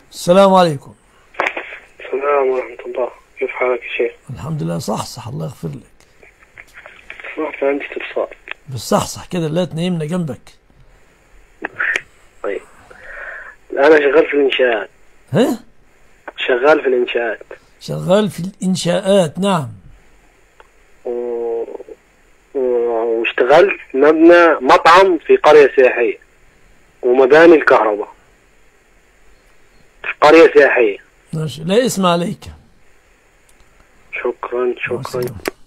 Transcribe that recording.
السلام عليكم. السلام ورحمة الله، كيف حالك يا شيخ؟ الحمد لله. صحصح الله يغفر لك. سمعت عندي استفسار. بالصحصح كده لا تنيمنا جنبك. طيب، أنا شغال في الإنشاءات. ها؟ شغال في الإنشاءات. شغال في الإنشاءات، نعم. واشتغلت مبنى مطعم في قرية سياحية ومباني الكهرباء في قرية سياحية. ماشي، لا اسم عليك. شكرا مع شكرا. السلامة.